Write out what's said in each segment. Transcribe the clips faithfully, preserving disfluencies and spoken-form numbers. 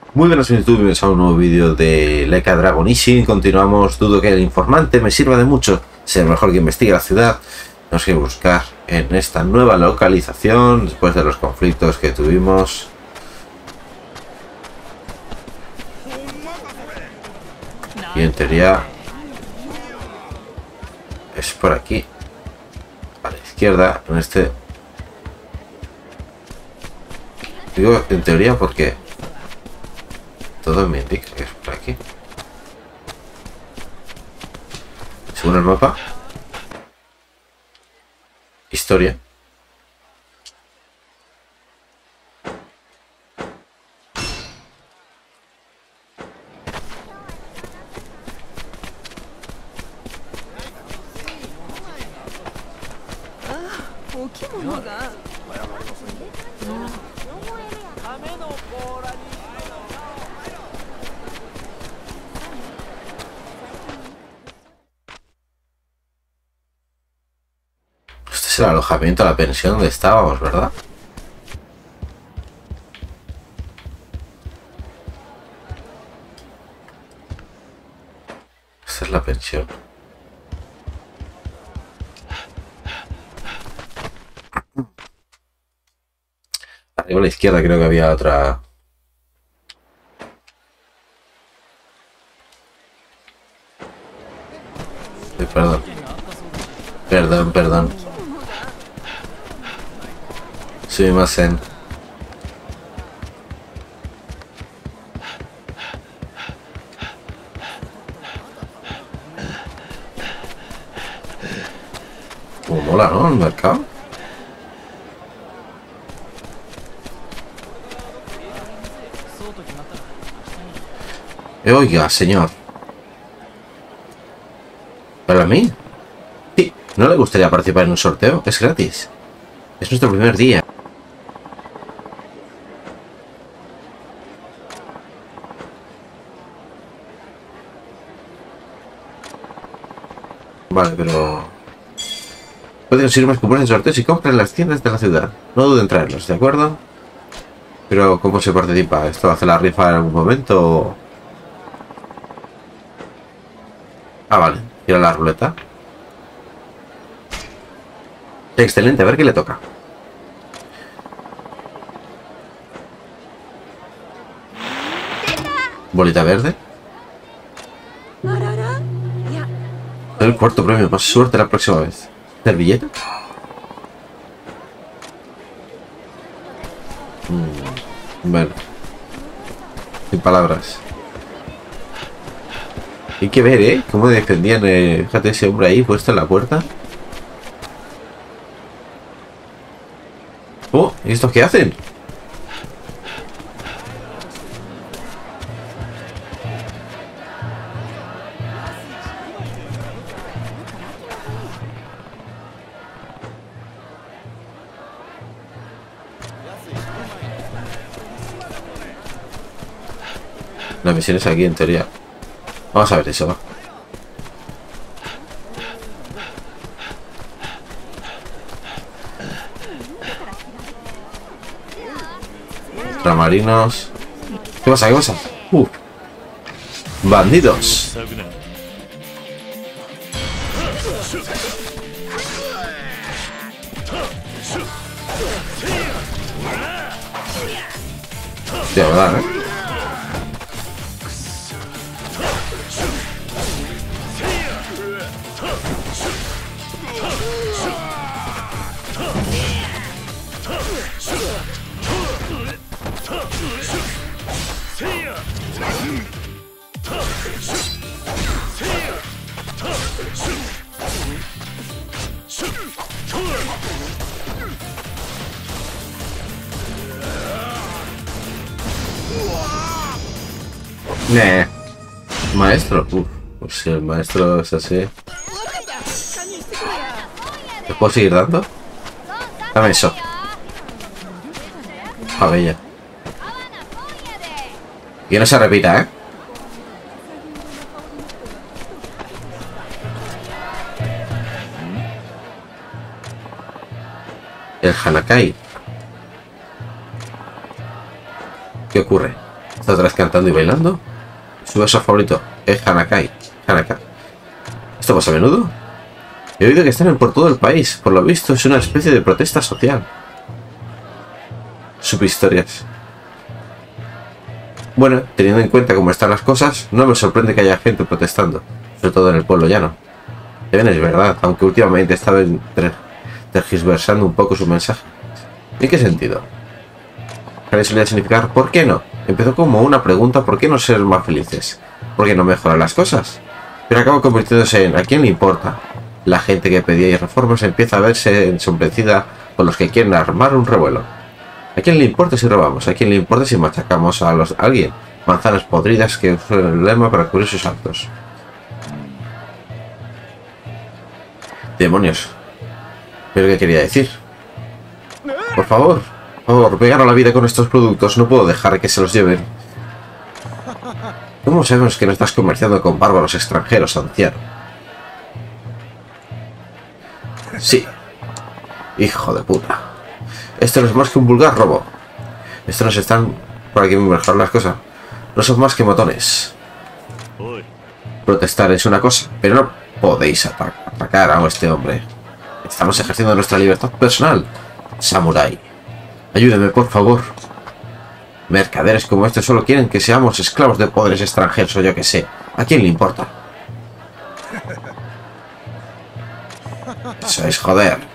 Muy buenas YouTube, bienvenidos a un nuevo vídeo de Like a Dragon Ishin. Continuamos, dudo que el informante me sirva de mucho. Sea el mejor que investigue la ciudad. Tenemos que buscar en esta nueva localización, después de los conflictos que tuvimos. Y en teoría es por aquí, a la izquierda, en este... Digo en teoría porque todo me indica que es por aquí. Según el mapa. Historia. Este es el alojamiento, la pensión donde estábamos, ¿verdad? Esta es la pensión. Arriba a la izquierda creo que había otra. Eh, perdón. Perdón, perdón. Soy más en. Como mola, ¿no? El mercado. Eh, oiga, señor. ¿Para mí? Sí. ¿No le gustaría participar en un sorteo? Es gratis. Es nuestro primer día. Vale, pero... puede conseguir más cupones de sorteos y compras en las tiendas de la ciudad. No duden en traerlos, ¿de acuerdo? Pero, ¿cómo se participa? ¿Esto hace la rifa en algún momento? Ah, vale. Tira la ruleta. Excelente, a ver qué le toca. Bolita verde. El cuarto premio, más suerte la próxima vez. ¿Servilleta? Mm, bueno. Sin palabras. Hay que ver, ¿eh? Cómo defendían, eh, fíjate ese hombre ahí puesto en la puerta. Oh, ¿y estos qué hacen? La misión es aquí en teoría. Vamos a ver eso. Tramarinos. ¿Qué pasa? ¿Qué pasa? Uh. Bandidos. De verdad, ¿eh? Nah. Maestro. Uf, pues si el maestro es así. ¿Te puedo seguir dando? Dame eso. Ah, bella. Que no se repita, ¿eh? El Hanakai. ¿Qué ocurre? ¿Está otra vez cantando y bailando? Su verso favorito es Hanakai. Hanaka. ¿Esto pasa a menudo? He oído que están por todo el país. Por lo visto es una especie de protesta social. Subhistorias. Bueno, teniendo en cuenta cómo están las cosas, no me sorprende que haya gente protestando, sobre todo en el pueblo llano. Bien, es verdad, aunque últimamente estaba tergiversando un poco su mensaje. ¿En qué sentido? ¿Qué solía significar ¿por qué no? Empezó como una pregunta: ¿por qué no ser más felices? ¿Por qué no mejorar las cosas? Pero acabó convirtiéndose en ¿a quién le importa? La gente que pedía reformas empieza a verse ensombrecida por los que quieren armar un revuelo. ¿A quién le importa si robamos? ¿A quién le importa si machacamos a, los, a alguien? Manzanas podridas que usan el lema para cubrir sus actos. Demonios. ¿Pero qué quería decir? Por favor, por favor, me gano la vida con estos productos. No puedo dejar que se los lleven. ¿Cómo sabemos que no estás comerciando con bárbaros extranjeros, anciano? Sí. Hijo de puta. Esto no es más que un vulgar robo. Esto nos están por aquí mejorar las cosas. No son más que matones. Protestar es una cosa, pero no podéis ata atacar a este hombre. Estamos ejerciendo nuestra libertad personal. Samurai, ayúdeme, por favor. Mercaderes como este solo quieren que seamos esclavos de poderes extranjeros o yo que sé. ¿A quién le importa? Eso es joder.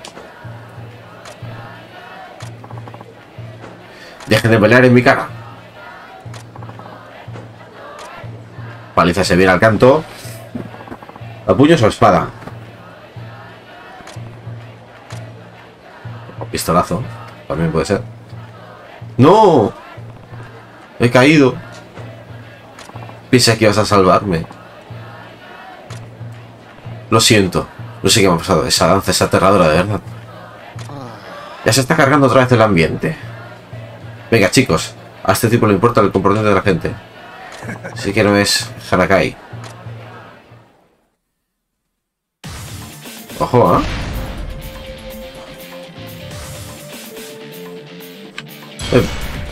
Dejen de pelear en mi cara. Paliza se viene al canto. ¿A puños o espada? O pistolazo. También puede ser. ¡No! He caído. Pensé que ibas a salvarme. Lo siento. No sé qué me ha pasado. Esa danza es aterradora, de verdad. Ya se está cargando otra vez el ambiente. Venga, chicos. A este tipo le importa el comportamiento de la gente. Así que no es Hanakai. Ojo, ¿eh? eh.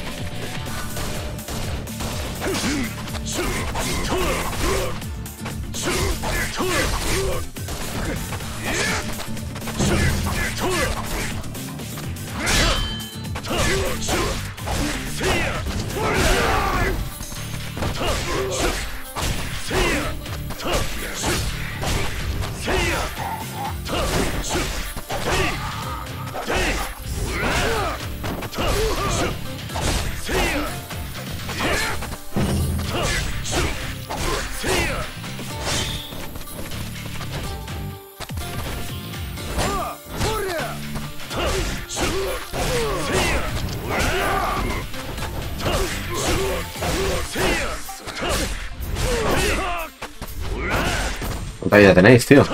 ¿Cuánta vida tenéis, tío?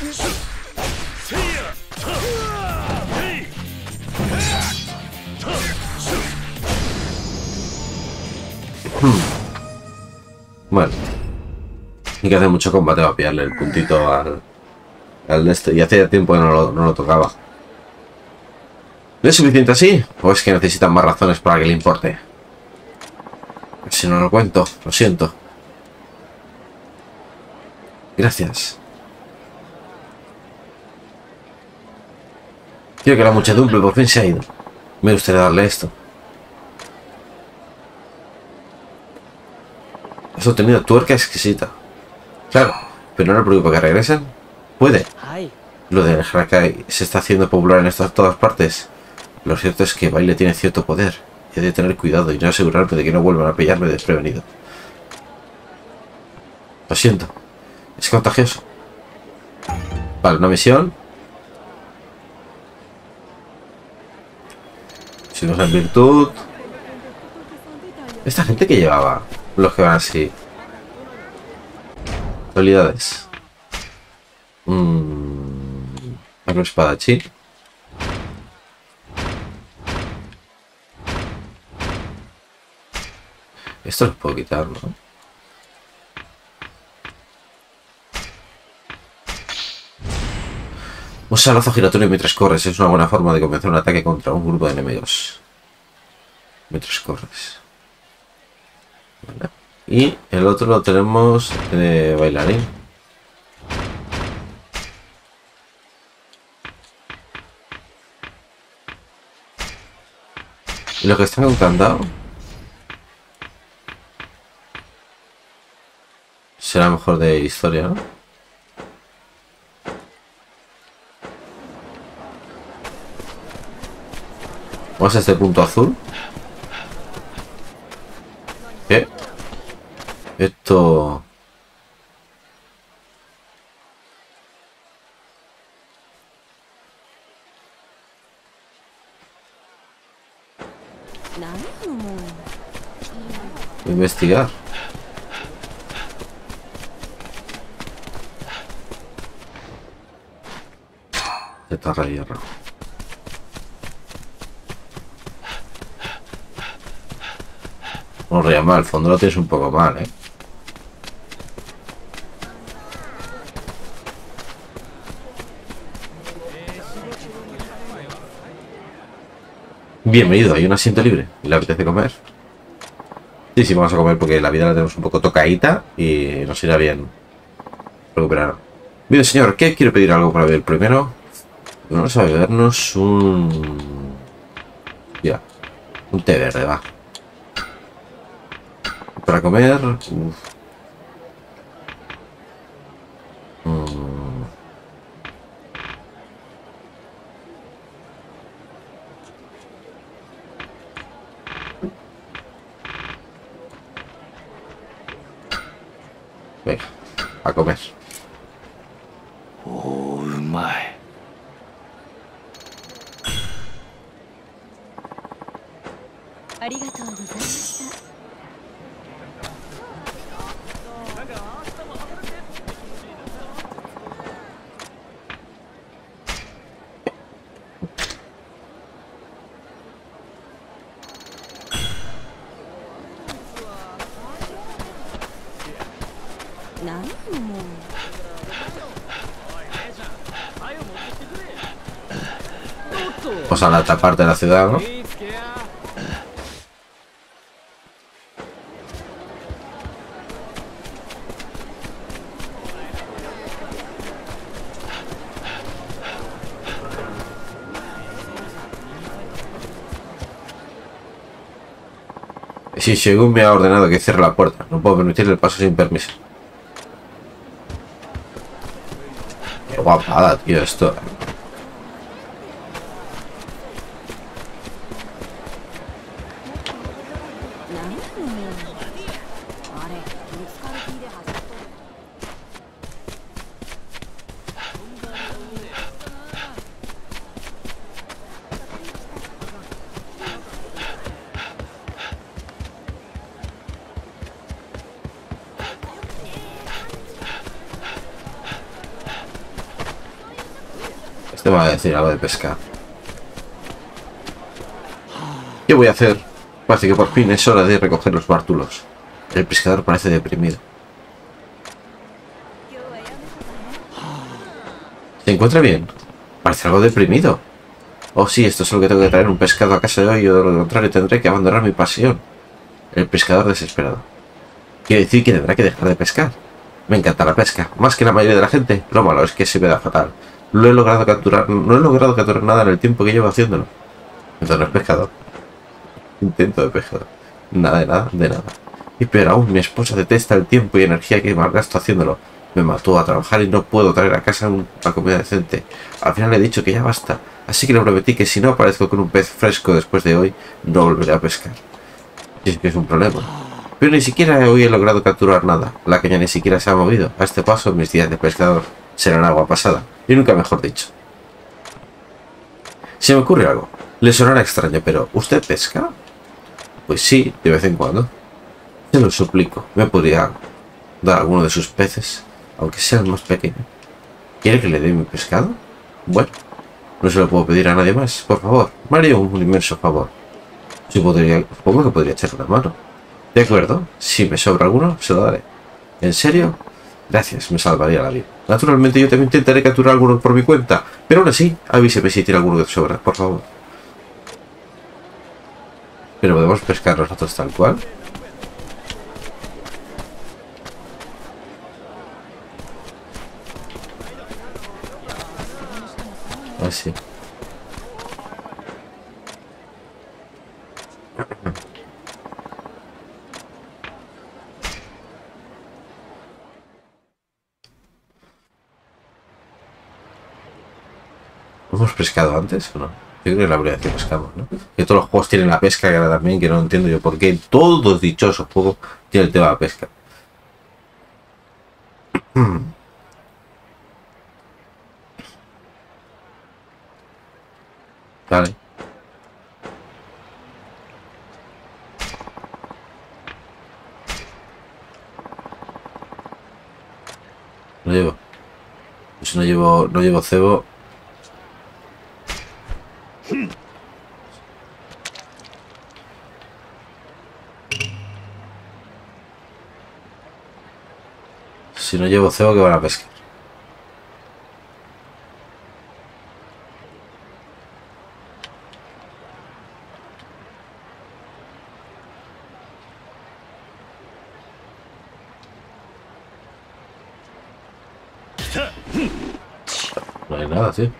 Hmm. Bueno, hay que hacer mucho combate para pillarle el puntito al, al de este. Y hace tiempo que no lo, no lo tocaba. ¿No es suficiente así? ¿O es que necesitan más razones para que le importe? Si no lo cuento, lo siento. Gracias. Quiero que la muchedumbre por fin se ha ido. Me gustaría darle esto. Has obtenido tuerca exquisita. Claro, pero no le preocupa que regresen. Puede. Lo de Hanakai se está haciendo popular en estas todas partes. Lo cierto es que Baile tiene cierto poder. Y he de tener cuidado y no asegurarme de que no vuelvan a pillarme desprevenido. Lo siento. Es contagioso. Vale, una misión. Si nos en virtud. Esta gente que llevaba. Los que van así. Habilidades. Mmm. Arma espadachín. Esto lo puedo quitar, ¿no? Usa lazo giratorio mientras corres. Es una buena forma de comenzar un ataque contra un grupo de enemigos. Mientras corres. Vale. Y el otro lo tenemos de bailarín. Y lo que está con candado será mejor de historia, ¿no? Vamos a este punto azul. ¿Qué? Esto... Investigar. De tarra hierro. No ría mal, el fondo lo tienes un poco mal, eh. Bienvenido, hay un asiento libre. ¿Le apetece comer? Sí, sí, vamos a comer porque la vida la tenemos un poco tocadita y nos irá bien recuperar. Mire, señor, ¿qué quiere pedir algo para beber primero? Vamos a bebernos un... Ya, un té verde, va. Para comer... Uf. Mm. Venga, a comer. Oh, my. Vamos a la otra parte de la ciudad, ¿no? Sí, según me ha ordenado que cierre la puerta. No puedo permitirle el paso sin permiso. Qué guapada, tío, esto. Te va a decir algo de pescar. ¿Qué voy a hacer? Parece que por fin es hora de recoger los bártulos. El pescador parece deprimido. ¿Se encuentra bien? Parece algo deprimido. Oh sí, esto es lo que tengo que traer un pescado a casa de hoy, o de lo contrario tendré que abandonar mi pasión. El pescador desesperado. Quiere decir que tendrá que dejar de pescar. Me encanta la pesca, más que la mayoría de la gente. Lo malo es que se me da fatal. Lo he logrado capturar, no he logrado capturar nada en el tiempo que llevo haciéndolo. Entonces no es pescador. Intento de pescador. Nada de nada, de nada. Y peor aún, mi esposa detesta el tiempo y energía que malgasto haciéndolo. Me mató a trabajar y no puedo traer a casa una comida decente. Al final le he dicho que ya basta. Así que le prometí que si no aparezco con un pez fresco después de hoy, no volveré a pescar. Y es que es un problema. Pero ni siquiera hoy he logrado capturar nada. La caña ni siquiera se ha movido. A este paso, mis días de pescador serán agua pasada. Y nunca mejor dicho. Se me ocurre algo. Le sonará extraño, pero ¿usted pesca? Pues sí, de vez en cuando. Se lo suplico. ¿Me podría dar alguno de sus peces? Aunque sea el más pequeño. ¿Quiere que le dé mi pescado? Bueno, no se lo puedo pedir a nadie más. Por favor, me haría un inmenso favor. Si podría, supongo que podría echarle una mano. De acuerdo, si me sobra alguno, se lo daré. ¿En serio? Gracias, me salvaría la vida. Naturalmente yo también intentaré capturar alguno por mi cuenta, pero aún así, avíseme si tiene alguno que sobra, por favor. Pero podemos pescar nosotros tal cual. Pues sí. ¿Hemos pescado antes o no? Yo creo que la primera vez que pescamos, ¿no? Que todos los juegos tienen la pesca, que ahora también, que no entiendo yo por qué todos dichosos juegos tienen el tema de la pesca. Vale. No llevo. Pues no llevo, no llevo cebo. Si no llevo cebo, que van a pescar. No hay nada, tío.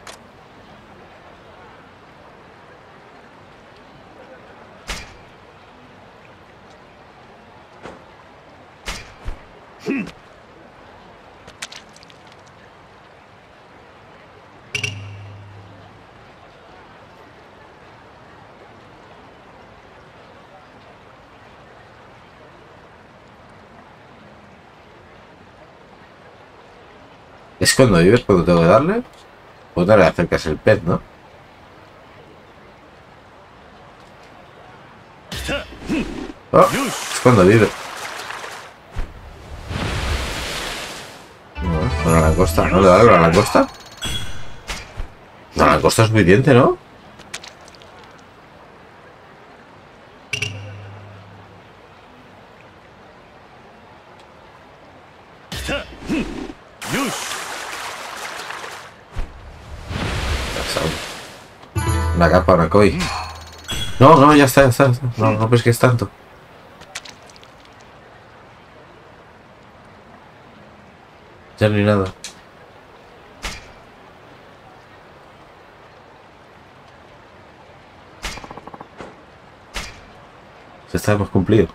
Es cuando vives, cuando tengo que darle. Pues no le acercas el pez, ¿no? Oh, es cuando vive. No, con la langosta. ¿No le da con la langosta? La langosta es suficiente, ¿no? Una capa, una koi. No, no, ya está, ya está. No, no pesques tanto. Ya no hay nada. Ya está, hemos cumplido.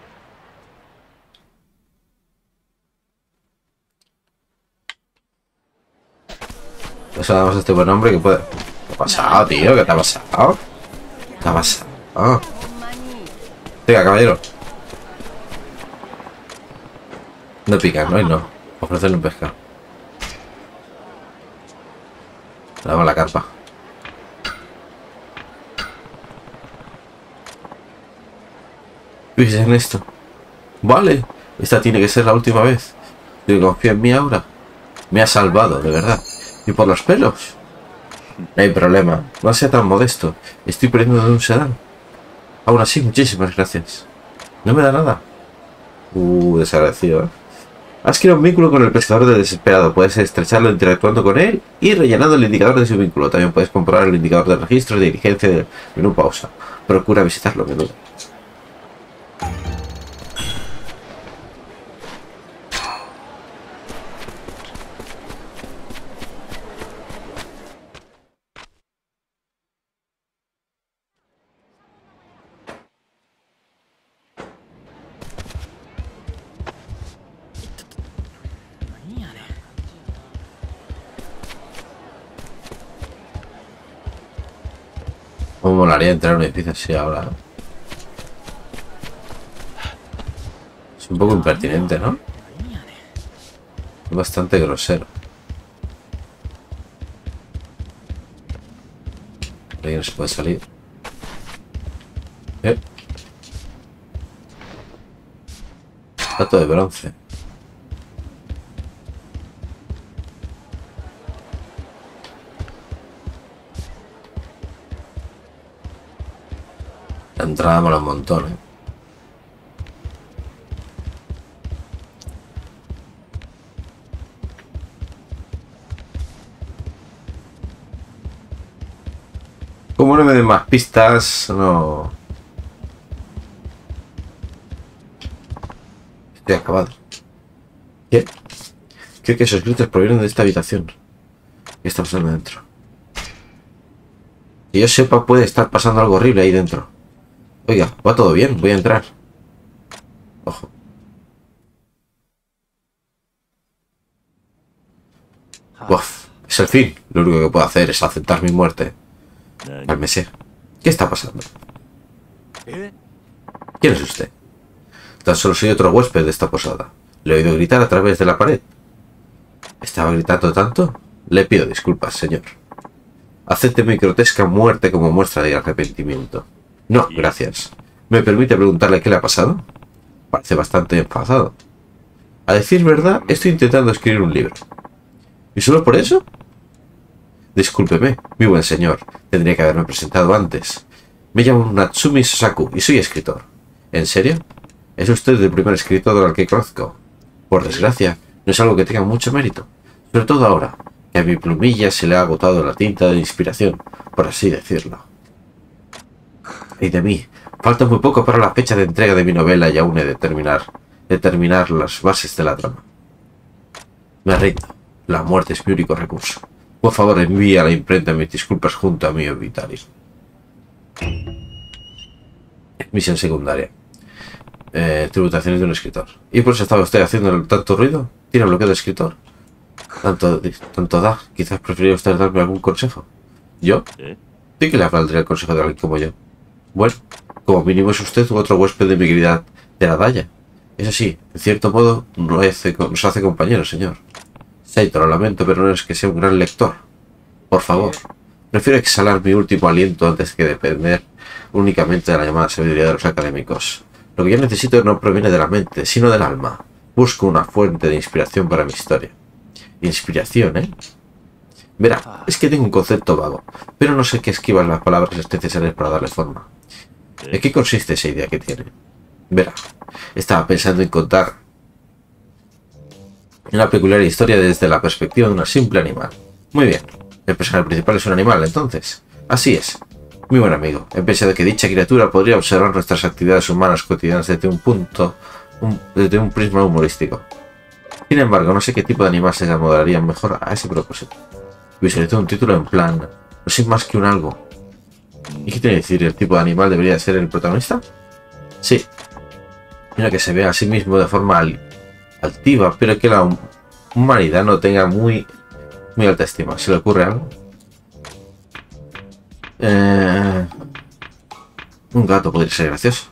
Eso damos a este buen hombre que puede... ¿Qué ha pasado, tío? ¿Qué te ha pasado? ¿Qué te ha pasado? Venga, caballero. No pican, no hay no. Ofrecerle un pescado. Le damos la carpa. ¿Piensas en esto? Vale. Esta tiene que ser la última vez. Yo confío en mí ahora. Me ha salvado, de verdad. ¿Y por los pelos? No hay problema. No sea tan modesto. Estoy poniendo de un sedán. Aún así, muchísimas gracias. No me da nada. Uh, desagradecido, ¿eh? Has creado un vínculo con el pescador de desesperado. Puedes estrecharlo interactuando con él y rellenando el indicador de su vínculo. También puedes comprobar el indicador de registro de diligencia del menú pausa. Procura visitarlo a menudo. ¿Cómo molaría entrar a un edificio así ahora? Es un poco impertinente, ¿no? Es bastante grosero. Ahí no se puede salir. ¿Eh? Plato de bronce. La entrada mola un montón, ¿eh? Como no me den más pistas, no... Estoy acabado. ¿Qué? Creo que esos gritos provienen de esta habitación. ¿Qué está pasando dentro? Que yo sepa, puede estar pasando algo horrible ahí dentro. Oiga, va todo bien, voy a entrar. Ojo. Uf, es el fin. Lo único que puedo hacer es aceptar mi muerte. Cálmese. ¿Qué está pasando? ¿Quién es usted? Tan solo soy otro huésped de esta posada. Le he oído gritar a través de la pared. ¿Estaba gritando tanto? Le pido disculpas, señor. Acepte mi grotesca muerte como muestra de arrepentimiento. No, gracias. ¿Me permite preguntarle qué le ha pasado? Parece bastante enfadado. A decir verdad, estoy intentando escribir un libro. ¿Y solo por eso? Discúlpeme, mi buen señor. Tendría que haberme presentado antes. Me llamo Natsumi Sosaku y soy escritor. ¿En serio? ¿Es usted el primer escritor al que conozco? Por desgracia, no es algo que tenga mucho mérito. Sobre todo ahora, que a mi plumilla se le ha agotado la tinta de inspiración, por así decirlo. Y de mí, falta muy poco para la fecha de entrega de mi novela y aún he de terminar, determinar las bases de la trama. Me rindo. La muerte es mi único recurso. Por favor, envíe a la imprenta mis disculpas junto a mi obituario. Misión secundaria. Eh, tributaciones de un escritor. ¿Y por eso estaba usted haciendo tanto ruido? ¿Tiene bloqueo de escritor? Tanto, tanto da. Quizás preferiría usted darme algún consejo. ¿Yo? ¿Sí que le valdría el consejo de alguien como yo? Bueno, como mínimo es usted otro huésped de mi querida de la Daya. Eso sí, en cierto modo nos hace, nos hace compañeros, señor. Saito, lo lamento, pero no es que sea un gran lector. Por favor, prefiero exhalar mi último aliento antes que depender únicamente de la llamada sabiduría de los académicos. Lo que yo necesito no proviene de la mente, sino del alma. Busco una fuente de inspiración para mi historia. Inspiración, ¿eh? Verá, es que tengo un concepto vago, pero no sé qué esquivar las palabras necesarias para darle forma. ¿En qué consiste esa idea que tiene? Verá, estaba pensando en contar una peculiar historia desde la perspectiva de un simple animal. Muy bien, el personaje principal es un animal, entonces. Así es. Mi buen amigo, he pensado que dicha criatura podría observar nuestras actividades humanas cotidianas desde un punto, un, desde un prisma humorístico. Sin embargo, no sé qué tipo de animal se acomodaría mejor a ese propósito. Visualicé un título en plan, no soy más que un algo. ¿Y qué tiene que decir? ¿El tipo de animal debería ser el protagonista? Sí. Mira que se vea a sí mismo de forma al, altiva, pero que la humanidad no tenga muy, muy alta estima. ¿Se le ocurre algo? Eh, un gato podría ser gracioso.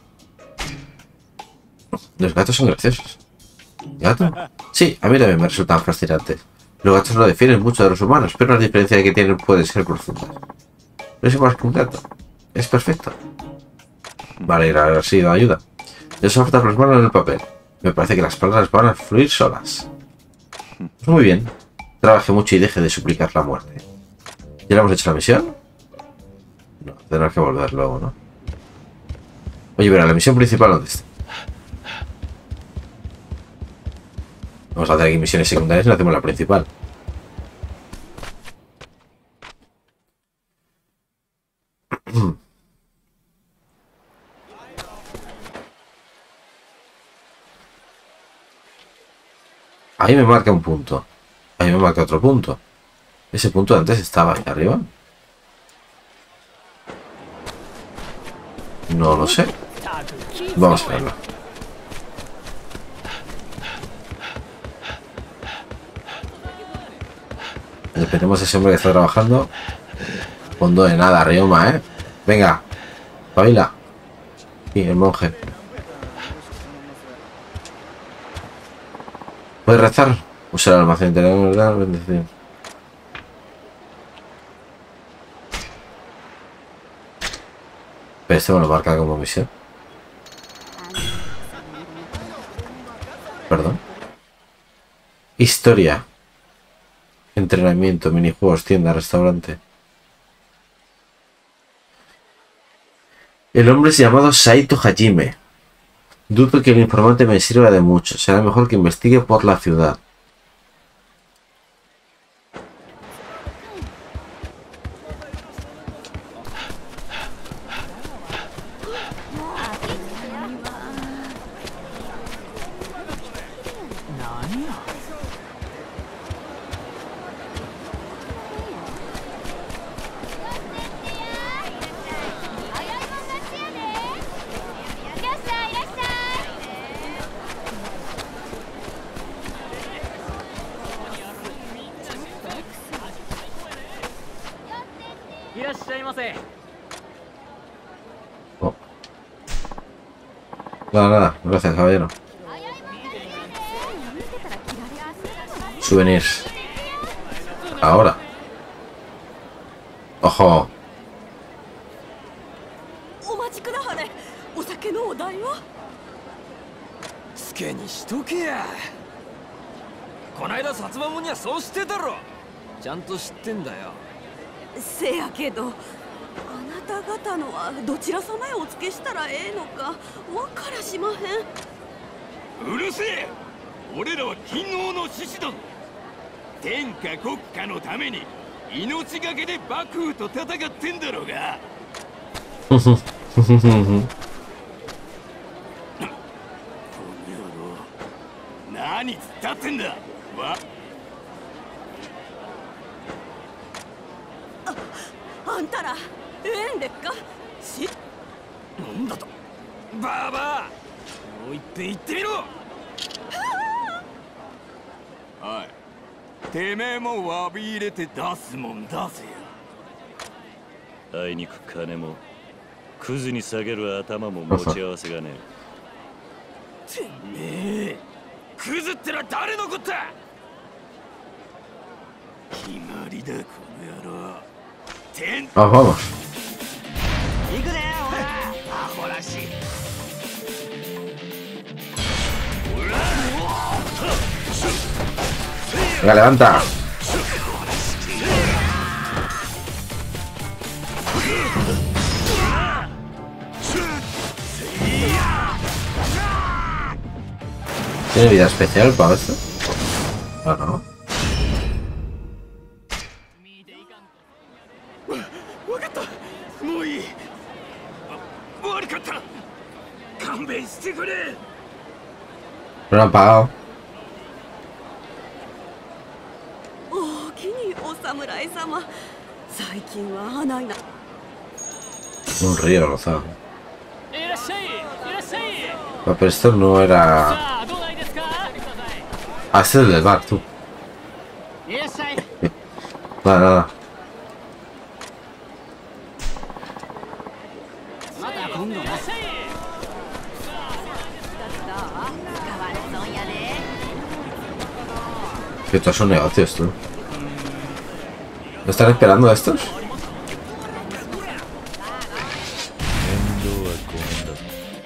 Los gatos son graciosos. ¿Gato? Sí, a mí también me resultan fascinantes. Los gatos no difieren mucho de los humanos, pero la diferencia que tienen puede ser profunda. No es más que un gato. Es perfecto. Vale, ha sido ayuda. Yo solo falta plasmarlo en el papel. Me parece que las palabras van a fluir solas. Pues muy bien. Trabaje mucho y deje de suplicar la muerte. ¿Ya le hemos hecho la misión? No, tendrás que volver luego, ¿no? Oye, verá, la misión principal, ¿dónde está? Vamos a hacer aquí misiones secundarias y no hacemos la principal. Ahí me marca un punto. Ahí me marca otro punto. Ese punto de antes estaba ahí arriba. No lo sé. Vamos a verlo. Esperemos a ese hombre que está trabajando. Fondo de nada, Ryoma, ¿eh? Venga. Baila. Y el monje. ¿Puedes rezar? Usar el almacén de la bendición. Pero este me lo marca como misión. Perdón. Historia. Entrenamiento, minijuegos, tienda, restaurante. El hombre es llamado Saito Hajime. Dudo que el informante me sirva de mucho. Será mejor que investigue por la ciudad. Nada, nada, gracias, caballero. Souvenirs. Ahora. Ojo. お待ちくだされ。お酒のお代は？ つけにしとけや。こないだ薩摩もんにはそうしてたろ。ちゃんと知ってんだよ。 せやけど、あなた方のはどちら様へお付けしたらええのかわからしまへん。 うるせえ。俺らは金王の志士だ。天下国家のために命がけで幕府と戦ってんだろうが。この野郎、何つったってんだ。わあ、あんたらええんでっか。しなんだと。バーバー、もう一遍言ってみろ。 おい、てめえも詫び入れて出すもんだぜよ。 あいにく金もクズに下げる頭も持ち合わせがねてめえ、クズってのは誰のこった。 決まりだこの野郎。天 Ah, vamos. 行くねおら、アホらしい。 Venga, levanta. ¿Tiene vida especial para esto? Ah, no. わかった。もういい。悪かった。勘弁してくれ。 No lo han pagado. おおきにお侍様。最近はあないな。 Un río rozado. いらっしゃい、いらっしゃい。 Ah, pero esto no era. さあ、どうだいですか。 Ah, este es el del bar, tú. いらっしゃい。 Nada, nada. また今度な。いらっしゃい。 Que estos son negocios, tú. ¿Me están esperando estos? 面倒はごめんだ。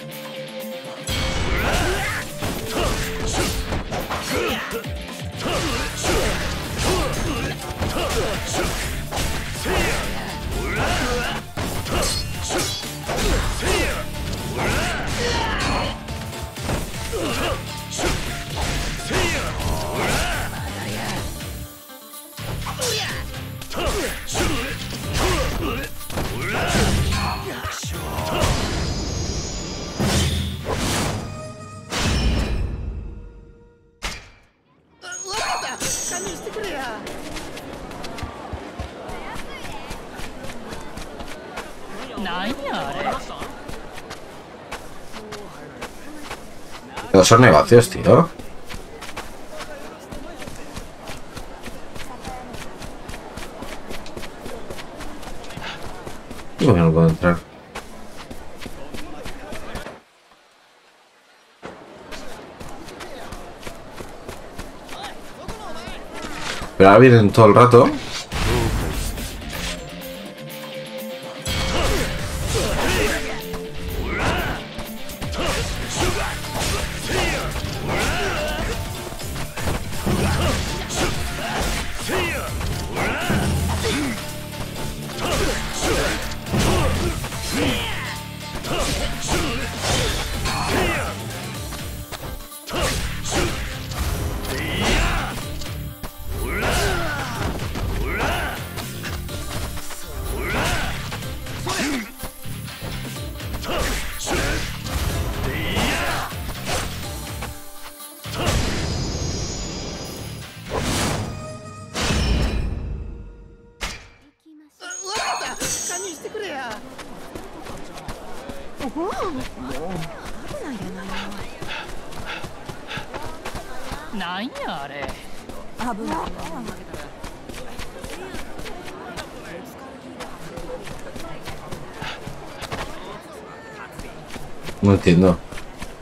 なんやあれ。 Todos son negocios, tío. ¿Y por qué no puedo entrar? Pero ahora vienen todo el rato. なんやあれ。 危ないわ。 No entiendo.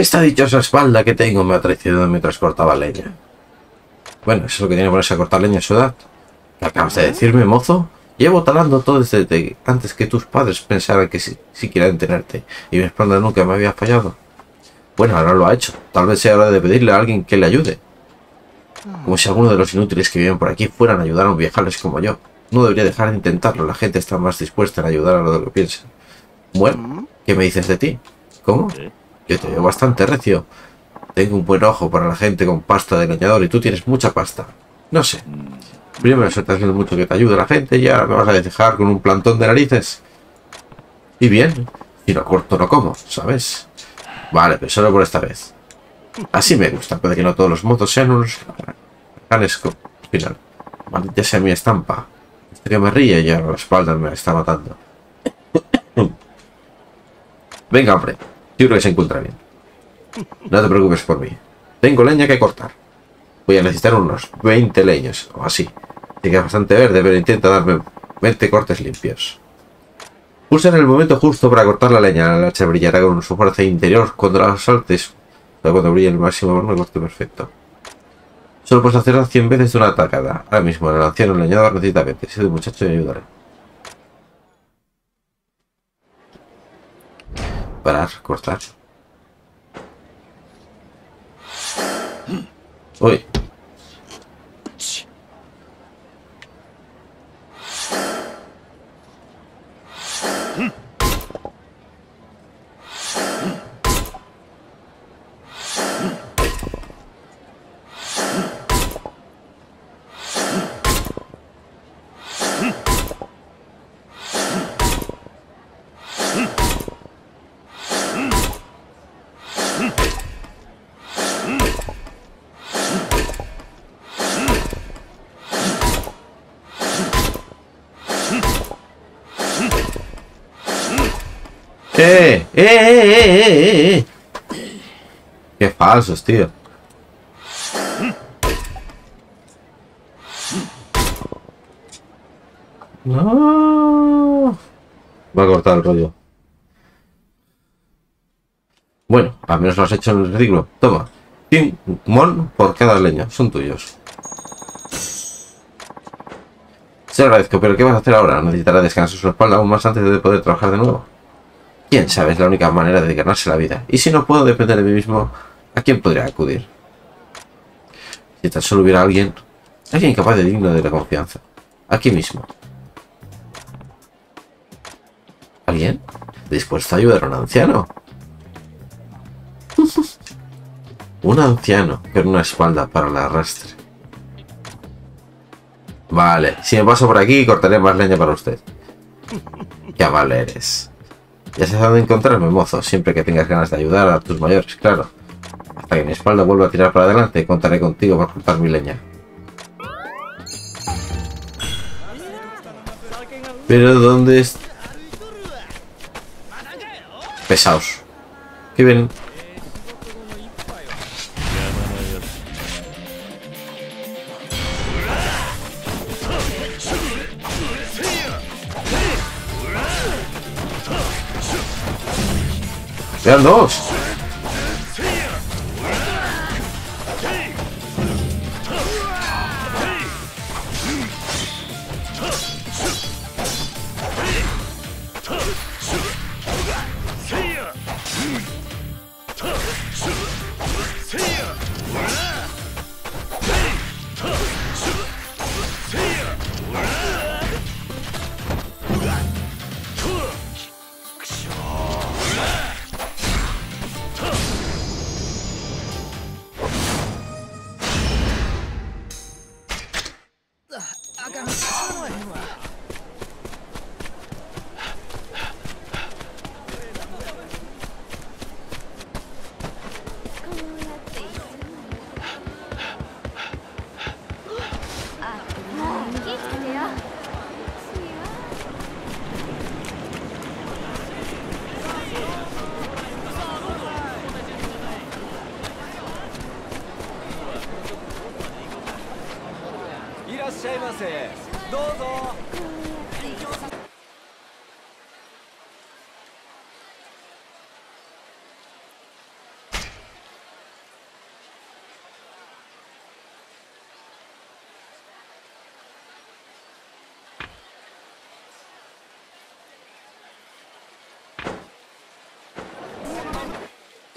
Esta dichosa espalda que tengo me ha traicionado mientras cortaba leña. Bueno, eso es lo que tiene que ponerse a cortar leña a su edad. ¿Qué acabas de decirme, mozo? Llevo talando todo desde antes que tus padres pensaran que si, siquiera en tenerte. Y mi espalda nunca me había fallado. Bueno, ahora lo ha hecho. Tal vez sea hora de pedirle a alguien que le ayude. Como si alguno de los inútiles que viven por aquí fueran a ayudar a un viejales como yo. No debería dejar de intentarlo. La gente está más dispuesta en ayudar a lo que piensa. Bueno, ¿qué me dices de ti? ¿Cómo? Yo te veo bastante recio. Tengo un buen ojo para la gente con pasta de leñador y tú tienes mucha pasta. No sé. Primero se te haciendo mucho que te ayude la gente y ahora me vas a dejar con un plantón de narices. Y bien, si no corto no como, ¿sabes? Vale, pero solo por esta vez. Así me gusta, puede que no todos los motos sean unos canes con final. Maldita sea mi estampa. Este que me ríe y ahora la espalda me está matando. Venga, hombre, yo creo que se encuentra bien. No te preocupes por mí. Tengo leña que cortar. Voy a necesitar unos veinte leños o así. Te queda bastante verde, pero intenta darme veinte cortes limpios. Pulsa en el momento justo para cortar la leña. La hacha brillará con su fuerza interior cuando la saltes. Cuando brille el máximo me corte perfecto. Solo puedes hacerla cien veces de una tacada. Ahora mismo el anciano leñador necesita veinte. Soy un muchacho y ayudaré. Parar, cortar. Uy. ¡Eh! ¡Eh, eh, eh, eh, eh! ¡Qué falsos, tío! ¡No! Va a cortar el rollo. Bueno, al menos lo has hecho en el ridículo. Toma. cien mon por cada leña. Son tuyos. Se lo agradezco, pero ¿qué vas a hacer ahora? Necesitará descansar su espalda aún más antes de poder trabajar de nuevo. Quién sabe, es la única manera de ganarse la vida. Y si no puedo depender de mí mismo, ¿a quién podría acudir? Si tan solo hubiera alguien, alguien capaz de digno de la confianza. Aquí mismo. ¿Alguien dispuesto a ayudar a un anciano? Un anciano con una espalda para el arrastre. Vale, si me paso por aquí, cortaré más leña para usted. Qué amable eres. Ya sabes dónde encontrarme, mozo, siempre que tengas ganas de ayudar a tus mayores, claro. Hasta que mi espalda vuelva a tirar para adelante, contaré contigo para cortar mi leña. Pero ¿dónde es? Pesaos. ¿Qué ven? ¡Vean dos!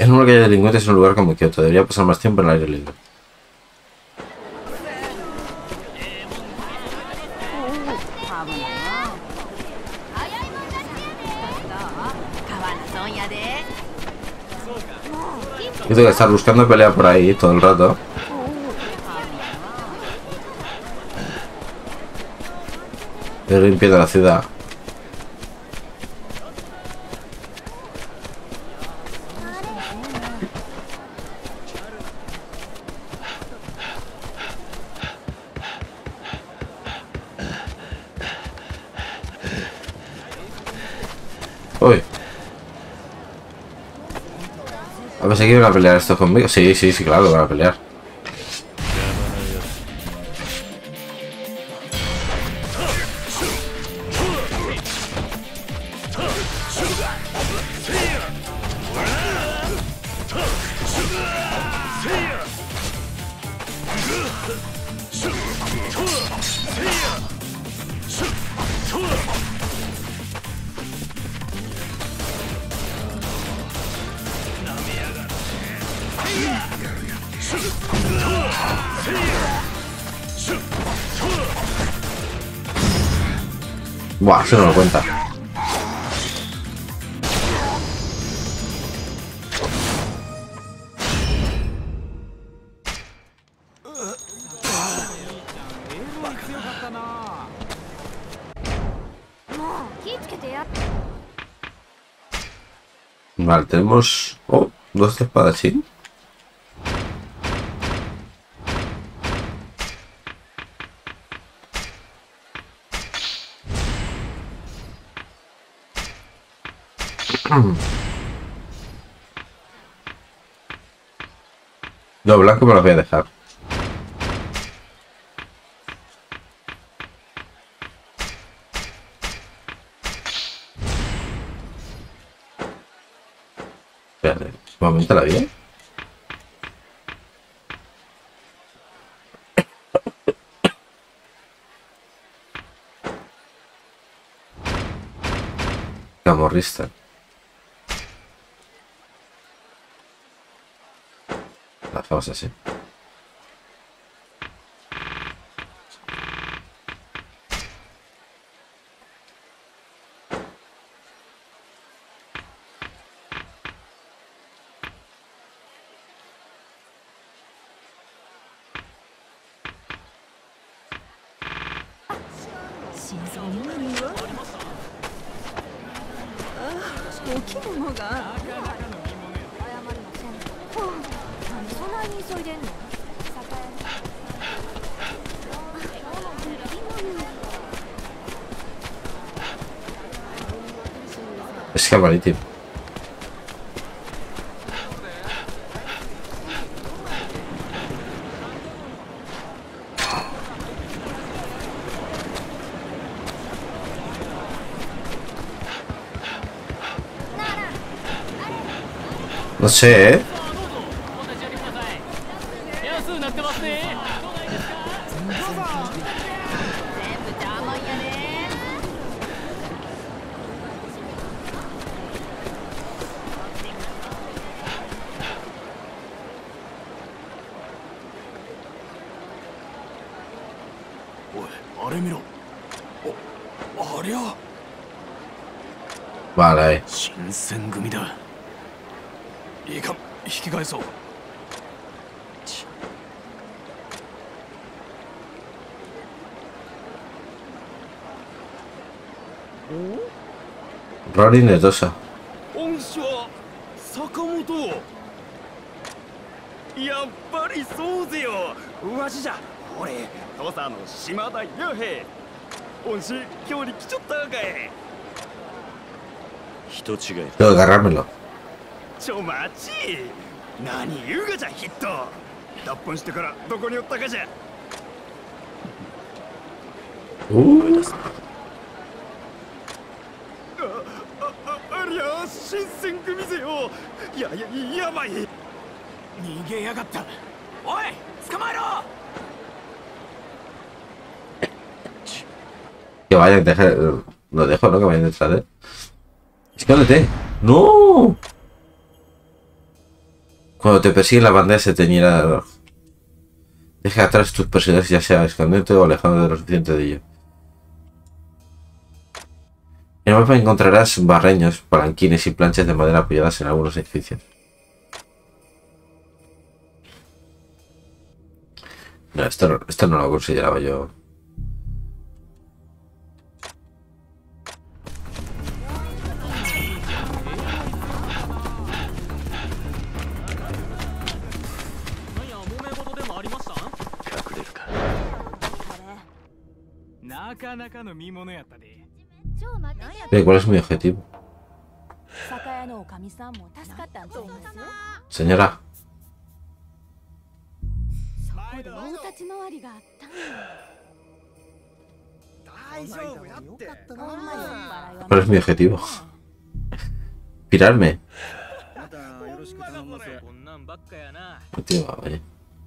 Es normal que haya delincuentes en un lugar como Kioto. Debería pasar más tiempo en el aire libre. Yo tengo que estar buscando pelea por ahí todo el rato. Ir limpiando la ciudad. Uy. A ver si quieren a pelear esto conmigo. Sí, sí, sí, claro, van a pelear. Buah, se no lo cuenta. Vale, tenemos... Oh, dos espadachín. No, blanco me lo voy a dejar. Espérate, un momento la vida. Camorrista. La hacemos así. Es que marítimo. No sé, ¿eh? Vale. 新選組だ。いいか、引き返そう。 Rory Nedosa。 恩師は坂本。やっぱりそうぜよ。わしじゃ。俺、土佐の島田弥平。恩師、今日に来ちょったかい。 人違い。 Tengo que agarrármelo. ちょ待ち。何言うがじゃヒット。脱本してからどこにおったかじゃ。 Uh. あ、あ、ありゃ新選組ぜよ。やややばい。逃げやがった。おい、捕まえろ。 Que vayan, deja, lo dejo, ¿no? Que vayan detrás de él. Escóndete. ¡No! Cuando te persigue la bandera se teñirá de rojo. Deja atrás tus perseguidores, ya sea escondente o alejando de lo suficiente de ello. En el mapa encontrarás barreños, palanquines y planchas de madera apoyadas en algunos edificios. No, esto no, esto no lo consideraba yo. Bien, ¿cuál es mi objetivo? Señora. ¿Cuál es mi objetivo? Pirarme. Tío, oye.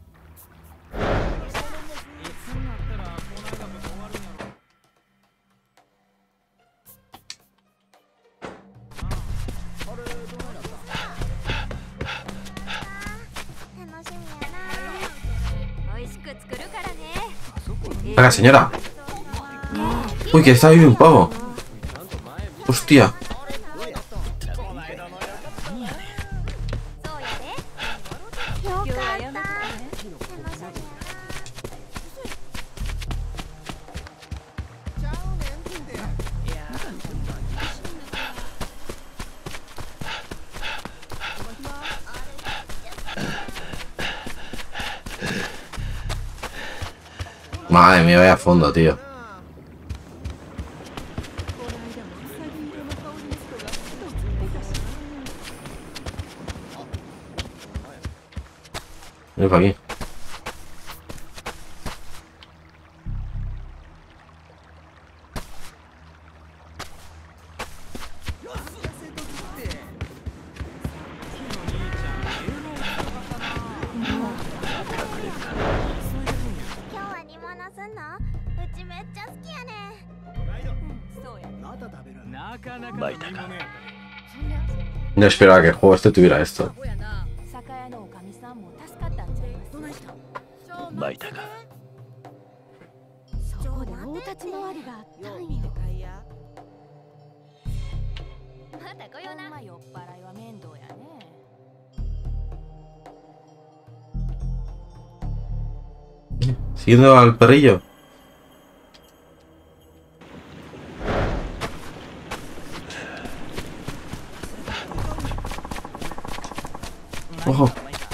Venga, señora. Uy, que está ahí un pavo. Hostia. Madre mía, vaya fondo, tío. Ven para aquí. No esperaba que el juego este tuviera esto. Siguiendo al perrillo. Ojo.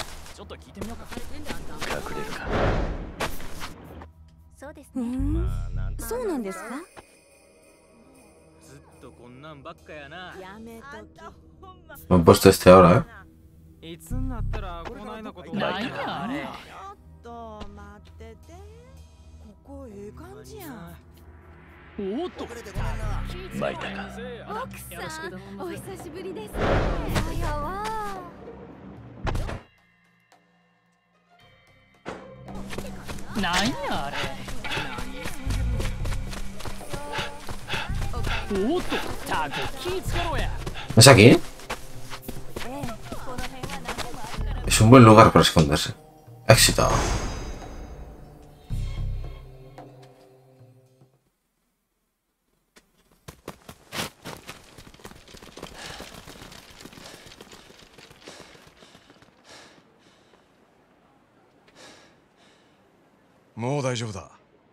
Me han puesto este ahora, ¿eh? ¿Es aquí? Es un buen lugar para esconderse. Éxito. Mo daijoubu da.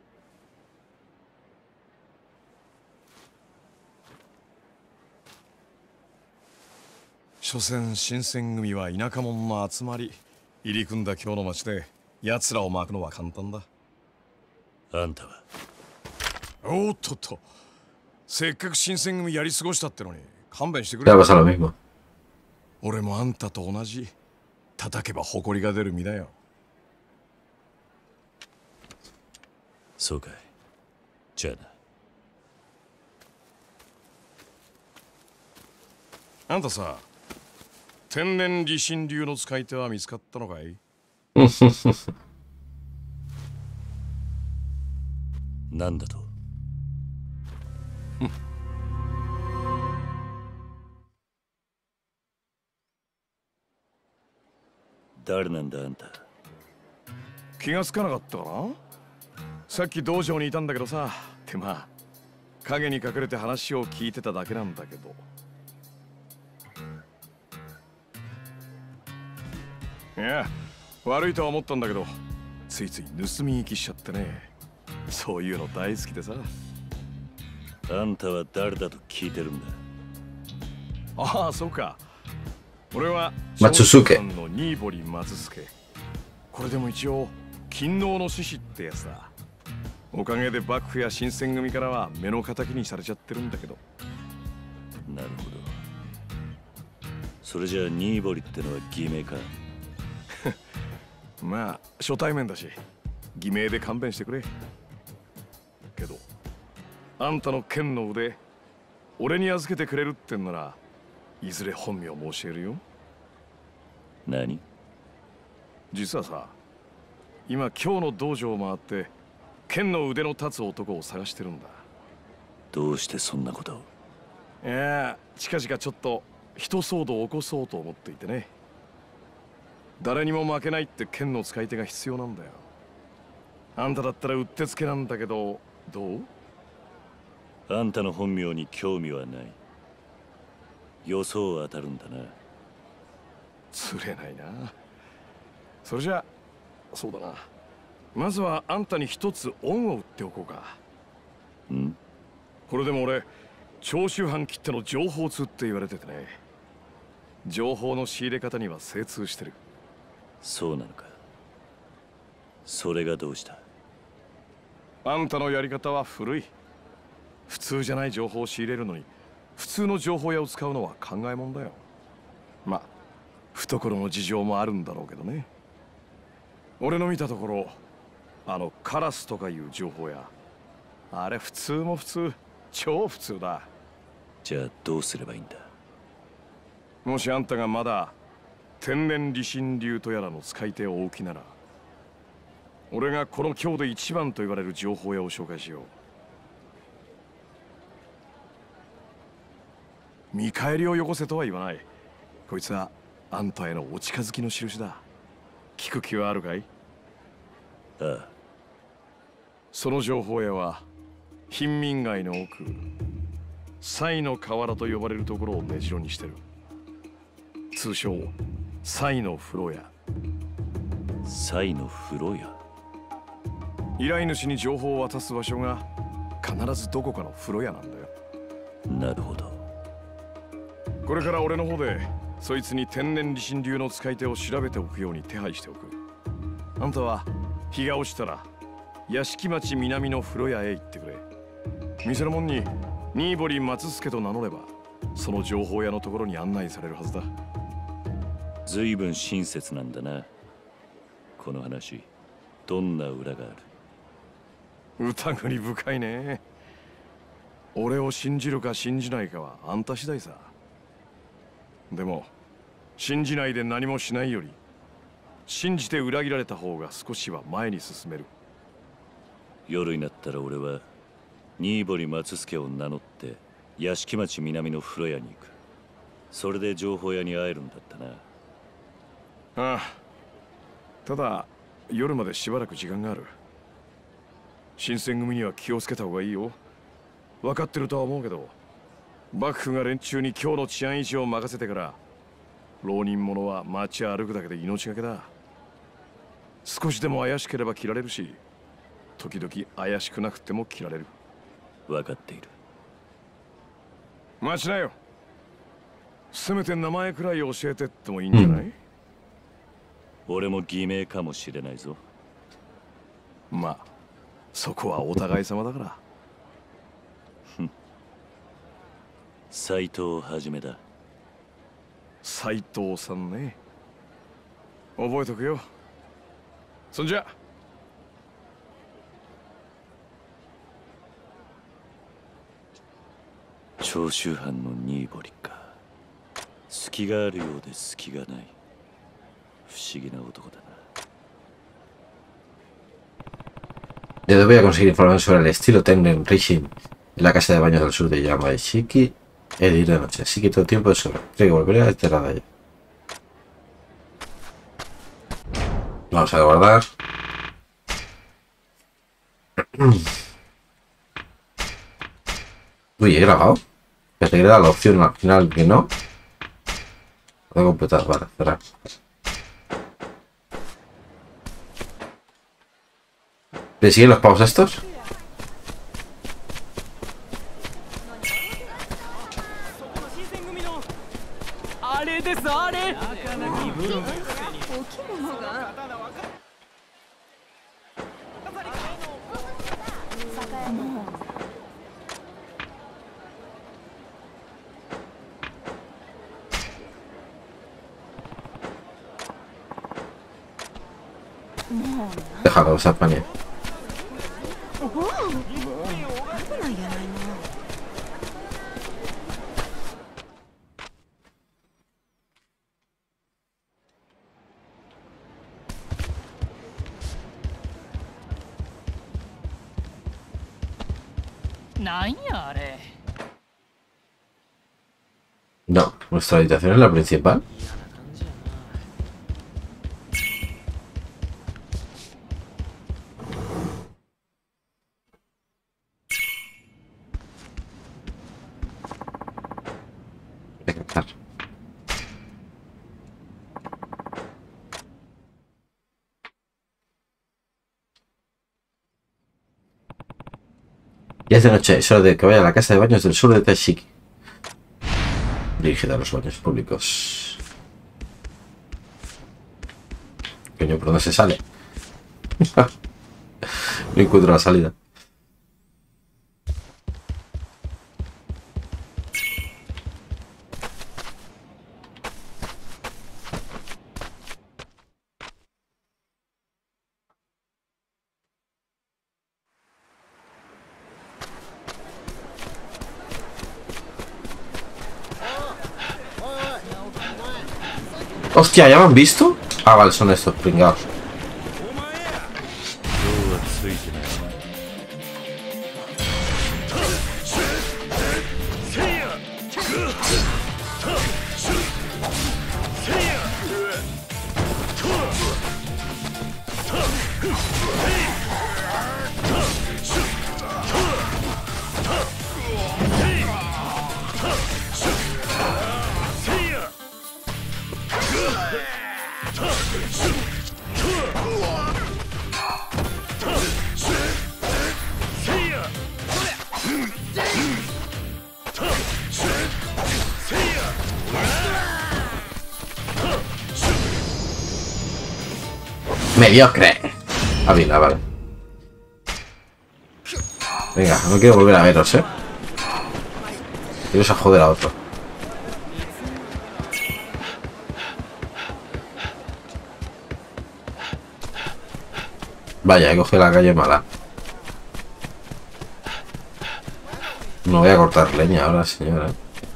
所詮新選組は田舎者の集まり。入り組んだ今日の町で奴らを巻くのは簡単だ。 あんたはおっとっと、せっかく新選組やり過ごしたってのに勘弁してくれ。 Ya pasa lo mismo. 俺もあんたと同じ叩けば誇りが出る身だよ。 そうかい。じゃあな。 あんたさ、天然理心流の使い手は見つかったのかい？ なんだと？ 誰なんだあんた。 気がつかなかったかな。さっき道場にいたんだけどさ。ってまあ影に隠れて話を聞いてただけなんだけど。いや悪いとは思ったんだけど、ついつい盗み行きしちゃってね。そういうの大好きでさ。 あんたは誰だと聞いてるんだ。 ああそうか。俺は松助の新堀松助。これでも一応勤王の志士ってやつだ。おかげで幕府や新選組からは目の敵にされちゃってるんだけど。 なるほど。それじゃあ新堀ってのは偽名か。 まあ初対面だし偽名で勘弁してくれ。けどあんたの剣の腕俺に預けてくれるってんならいずれ本名も教えるよ。 何？ 実はさ、今今日の道場を回って剣の腕の立つ男を探してるんだ。 どうしてそんなことを？ いや近々ちょっと一騒動を起こそうと思っていてね。誰にも負けないって剣の使い手が必要なんだよ。あんただったらうってつけなんだけどどう？ あんたの本名に興味はない。予想当たるんだな。 釣れないな。それじゃそうだな、まずはあんたに一つ恩を売っておこうか。 ん？ これでも俺長州藩きっての情報通って言われててね。情報の仕入れ方には精通してる。 そうなのか。それがどうした？ あんたのやり方は古い。普通じゃない情報を仕入れるのに普通の情報屋を使うのは考えもんだよ。まあ懐の事情もあるんだろうけどね。俺の見たところあのカラスとかいう情報屋、あれ普通も普通、超普通だ。 じゃあどうすればいいんだ？ もしあんたがまだ天然理心流とやらの使い手をおきなら、俺がこの京で一番と言われる情報屋を紹介しよう。見返りをよこせとは言わない。こいつはあんたへのお近づきの印だ。聞く気はあるかい？ ああ。 その情報屋は貧民街の奥、賽の河原と呼ばれるところを根城にしてる。通称賽の風呂屋。 賽の風呂屋？ 依頼主に情報を渡す場所が必ずどこかの風呂屋なんだよ。 なるほど。 これから俺の方でそいつに天然理心流の使い手を調べておくように手配しておく。あんたは日が落ちたら屋敷町南の風呂屋へ行ってくれ。店の門に新堀松助と名乗ればその情報屋のところに案内されるはずだ。 随分親切なんだな。この話どんな裏がある？ 疑り深いね。俺を信じるか信じないかはあんた次第さ。でも信じないで何もしないより信じて裏切られた方が少しは前に進める。 夜になったら俺は新堀松助を名乗って屋敷町南の風呂屋に行く。それで情報屋に会えるんだったな。 ああ、ただ夜までしばらく時間がある。新選組には気をつけた方がいいよ。分かってるとは思うけど、幕府が連中に今日の治安維持を任せてから浪人者は街歩くだけで命がけだ。少しでも怪しければ切られるし、時々怪しくなくても切られる。 分かっている。 待ちなよ。せめて名前くらい教えてってもいいんじゃない？うん、 俺も偽名かもしれないぞ。 まあそこはお互い様だから。 斎藤はじめだ。 斎藤さんね。覚えとくよ。そんじゃ。 長州藩の新堀か。隙があるようで隙がない。不思議な男だな。 ¿De dónde voy a conseguir información sobre el estilo Tengen Rishin en la casa de baños del sur de Yamaishiki? He de ir de noche, así que todo tiempo es sobra. Creo que volveré a esta rada ya. Vamos a guardar. Uy, he grabado. Que te queda la opción al final que no. Lo he completado, vale, cerrar. ¿Le siguen los pavos estos? Déjalo, usar pañal. No, nuestra habitación es la principal. Ya es de noche, es hora de que vaya a la casa de baños del sur de Taishiki. Dirigida a los baños públicos. Coño, ¿por dónde se sale? No encuentro la salida. Hostia, ¿ya me han visto? Ah, vale, son estos pringados. Mediocre. Ah, bien, ah, vale. Venga, no quiero volver a veros, eh. Quiero a joder a otro. Vaya, he cogido la calle mala. No voy a cortar leña ahora, señora.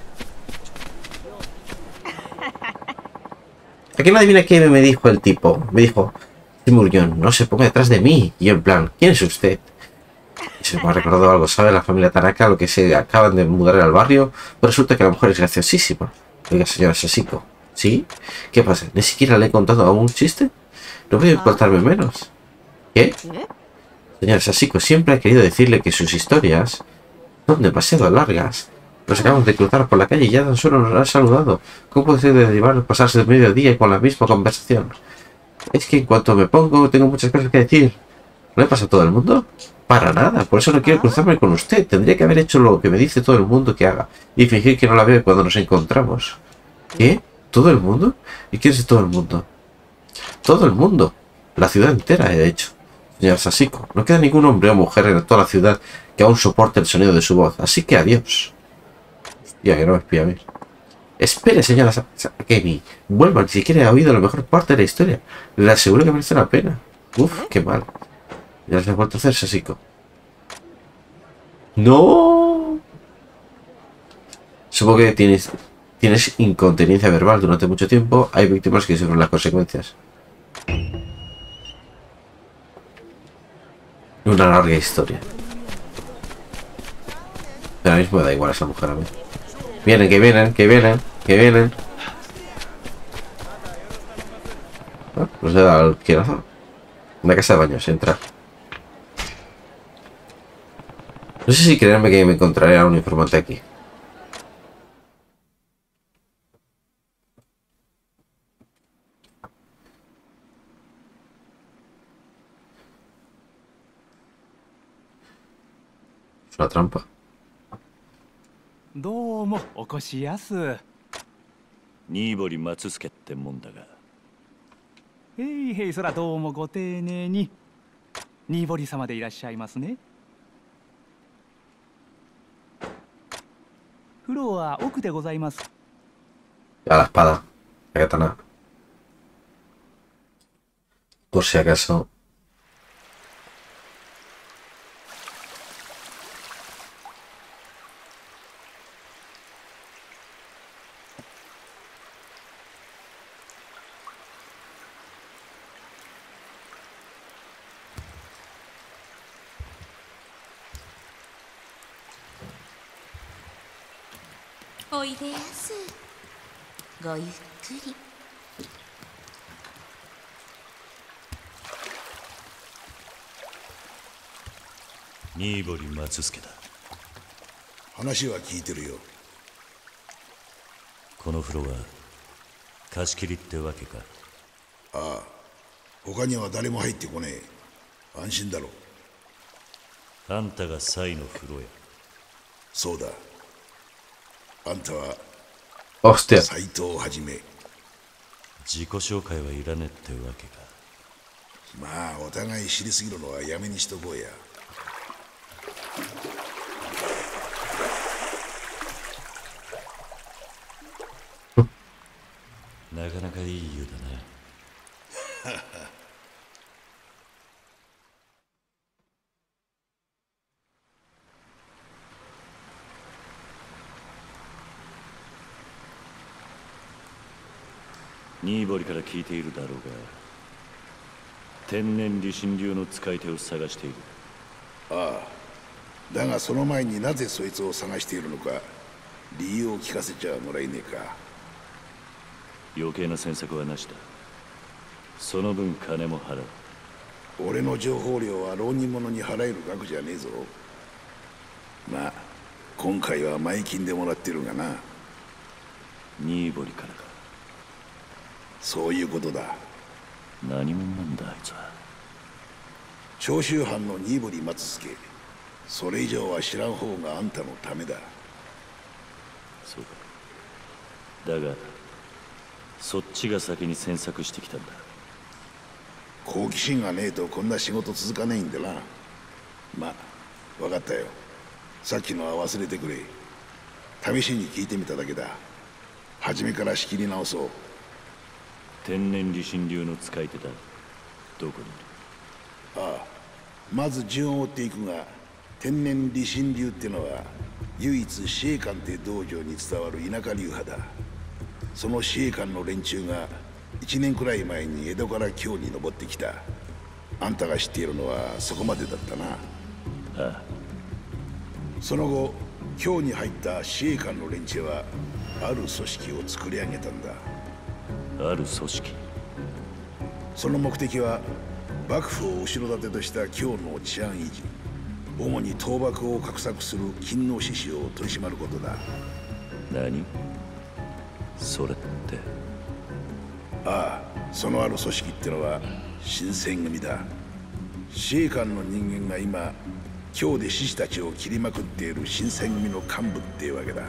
¿A qué no adivina qué me dijo el tipo? Me dijo, Murillón, no se ponga detrás de mí. Y yo en plan, ¿quién es usted? Y se me ha recordado algo, ¿sabe? La familia Tanaka, lo que se acaban de mudar al barrio. Pues resulta que la mujer es graciosísima. Oiga, señora Sasiko. ¿Sí? ¿Qué pasa? ¿Ni siquiera le he contado aún un chiste? No voy a importarme menos. ¿Qué? Señora Sasiko, siempre he querido decirle que sus historias son demasiado largas. Nos acabamos de cruzar por la calle y ya tan solo nos han saludado. ¿Cómo puede ser de derivar pasarse el mediodía con la misma conversación? Es que en cuanto me pongo tengo muchas cosas que decir. ¿No le pasa a todo el mundo? Para nada, por eso no quiero cruzarme con usted. Tendría que haber hecho lo que me dice todo el mundo que haga y fingir que no la veo cuando nos encontramos. ¿Qué? ¿Todo el mundo? ¿Y quién es todo el mundo? Todo el mundo. La ciudad entera, he hecho. Señor Sasiko, no queda ningún hombre o mujer en toda la ciudad que aún soporte el sonido de su voz. Así que adiós. Ya que no me espía a mí. Espere, señora Sakemi. Vuelva, ni siquiera ha oído la mejor parte de la historia. Le aseguro que merece la pena. Uf, qué mal. Ya se ha vuelto a hacer Sasiko. ¡No! Supongo que tienes, tienes incontinencia verbal durante mucho tiempo. Hay víctimas que sufren las consecuencias. Una larga historia. Pero ahora mismo me da igual a esa mujer a mí. Vienen, que vienen, que vienen, que vienen. Ah, no se da el quierazo. Una casa de baños, entra. No sé si creerme que me encontraré a un informante aquí. ¿Es una trampa? どうもお越しやす。 新堀松助ってもんだが。 へいへい、そらどうもご丁寧に。新堀様でいらっしゃいますね。風呂は奥でございます。 A la espada, la katana. Por si acaso. O おいでやす。ごゆっくり。 新堀松助だ。 話は聞いてるよ。 この風呂は貸し切りってわけか。 ああ、他には誰も入ってこねえ。安心だろ。 あんたがサイの風呂や。 そうだ。あんたは Hostia. 斎藤はじめ。 自己紹介はいらねってわけか。 まあお互い知りすぎるのはやめにしとこうや。 なかなかいい湯だな。新堀から聞いているだろうが、天然理心流の使い手を探している。 ああ、だがその前になぜそいつを探しているのか理由を聞かせちゃもらえねえか。 余計な詮索はなしだ。その分金も払う。 俺の情報料は浪人者に払える額じゃねえぞ。まあ今回は前金でもらってるがな。 新堀からか。 そういうことだ。 何者なんだあいつは。 長州藩の新堀松助。それ以上は知らん方があんたのためだ。 そうか。だがそっちが先に詮索してきたんだ。 好奇心がねえとこんな仕事続かないんだな。まあ分かったよ。さっきのは忘れてくれ。試しに聞いてみただけだ。初めから仕切り直そう。 天然理心流の使い手だ。どこにいる？ ああ、まず順を追っていくが、天然理心流ってのは唯一司令官って道場に伝わる田舎流派だ。その司令官の連中が一年くらい前に江戸から京に登ってきた。あんたが知っているのはそこまでだったな。 ああ。 その後京に入った司令官の連中はある組織を作り上げたんだ。 ある組織。 その目的は幕府を後ろ盾とした京の治安維持、主に倒幕を画策する勤王志士を取り締まることだ。 何？それって。 ああ、そのある組織ってのは新選組だ。司令官の人間が今京で志士たちを切りまくっている新選組の幹部っていうわけだ。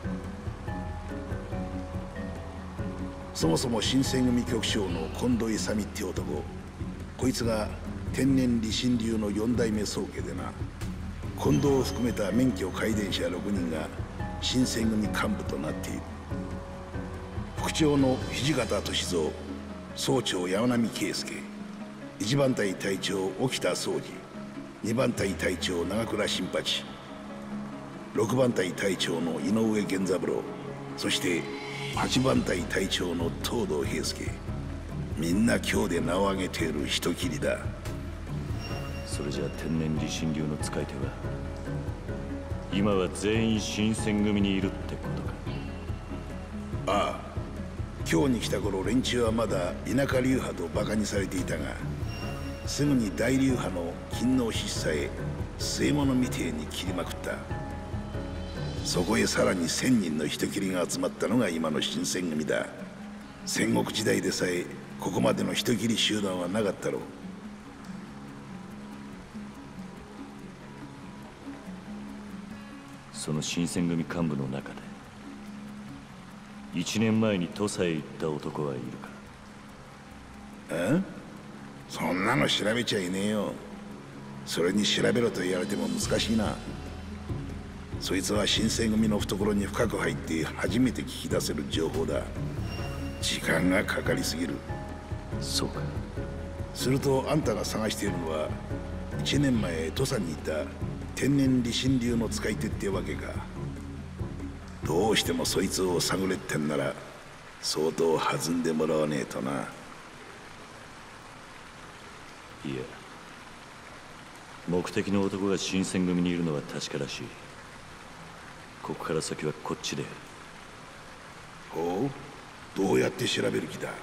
そもそも新選組局長の近藤勇って男、こいつが天然理心流の四代目宗家でな。近藤を含めた免許皆伝者ろくにんが新選組幹部となっている。副長の土方歳三、総長山並圭介、一番隊隊長沖田総司、二番隊隊長長倉新八、六番隊隊長の井上源三郎、そして八番隊隊長の東堂平介。みんな今日で名を挙げている人斬りだ。 それじゃあ天然理心流の使い手は今は全員新選組にいるってことか。 ああ、今日に来た頃連中はまだ田舎流派とバカにされていたが、 すぐに大流派の勤王必さえ据え物みてえに切りまくった。そこへさらに千人の人斬りが集まったのが今の新選組だ。戦国時代でさえここまでの人斬り集団はなかったろう。 その新選組幹部の中で一年前に土佐へ行った男はいるか？ え？そんなの調べちゃいねえよ。それに調べろと言われても難しいな。そいつは新選組の懐に深く入って初めて聞き出せる情報だ。時間がかかりすぎる。 そうか。 するとあんたが探しているのは一年前土佐にいた天然理心流の使い手ってわけか。どうしてもそいつを探れってんなら相当弾んでもらわねえとな。 いや、目的の男が新選組にいるのは確からしい。ここから先はこっちでやる。 ほう、どうやって調べる気だ？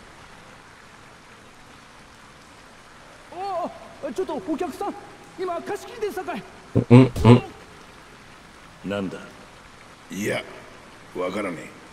ああ、ちょっとお客さん、今貸し切りでさかい。 うんうん。 なんだ？ いや、わからねえ。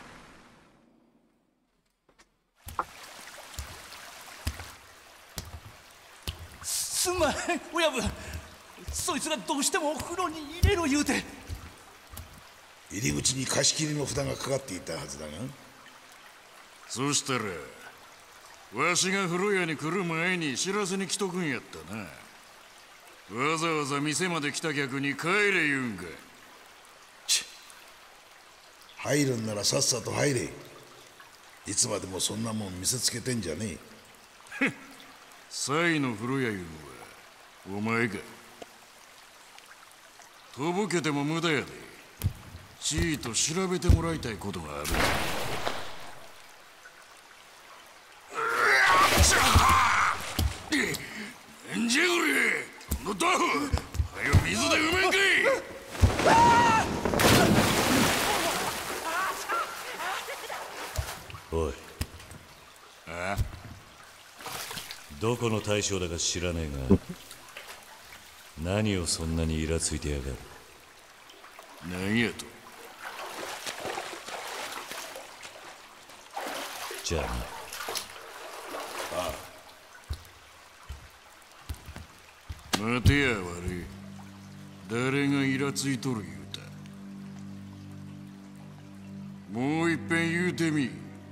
すんまん、親分。そいつらどうしてもお風呂に入れろ言うて。 入り口に貸し切りの札がかかっていたはずだが。 そしたらわしが風呂屋に来る前に知らせに来とくんやったな。わざわざ店まで来た客に帰れ言うんか。 ち入るんならさっさと入れ。いつまでもそんなもん見せつけてんじゃねえ。 サイの風呂屋いうのはお前か。とぼけても無駄やで。ちーと調べてもらいたいことがある。なんじゃこれ、のダフ、はよ水で埋めんかい。 おい、 あ？ どこの大将だか知らねえが何をそんなにイラついてやがる。 何やと？ じゃあな。ああ。待てや悪い。誰がイラついとる言うた？もういっぺん言うてみ。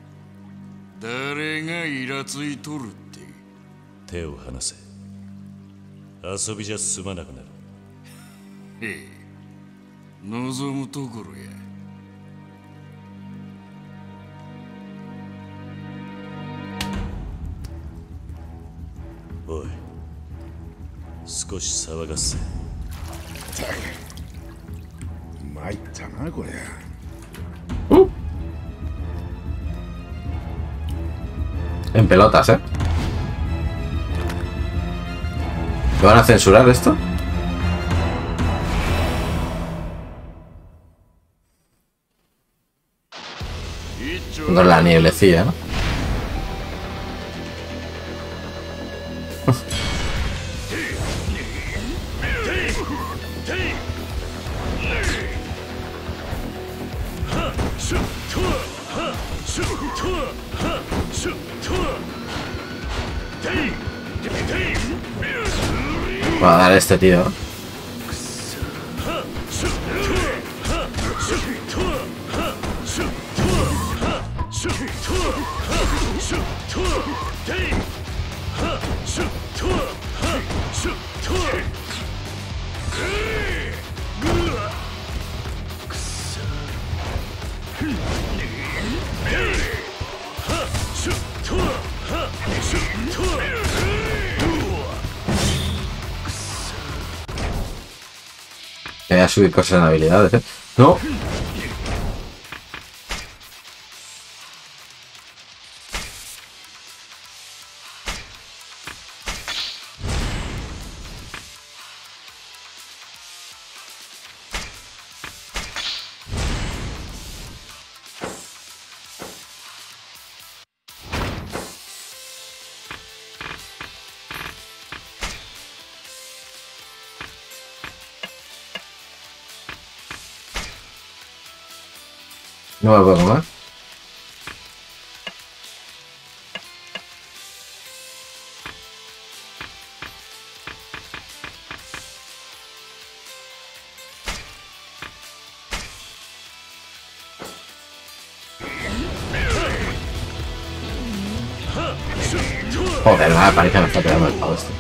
誰がイラついとるって。 手を離せ。遊びじゃ済まなくなる。 へえ、望むところや。 おい、少し騒がせ。 参ったなこれ。 En pelotas, ¿eh? ¿Me van a censurar esto? Con la nieblecilla, ¿no? Va a dar este tío. Voy a subir cosas en habilidades, ¿eh? No. No me lo puedo comer. Joder, me parece que me está pegando el pavo este.